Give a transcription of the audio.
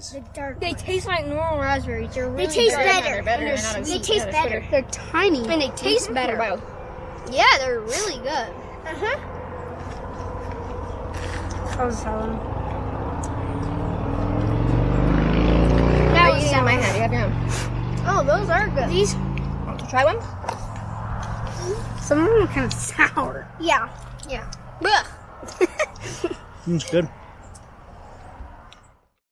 raspberries. The dark They ones. taste like normal raspberries. They're really They taste good. better. They're better. And They're not as they sweet. taste Yeah, better. They're tiny. And they taste better. Wow. Yeah, they're really good. That was solid. That You was have my sour. hand. You have your own. Oh, those are good. These? Want to try one? Some of them are kind of sour. Yeah. Yeah. Blech. It's good.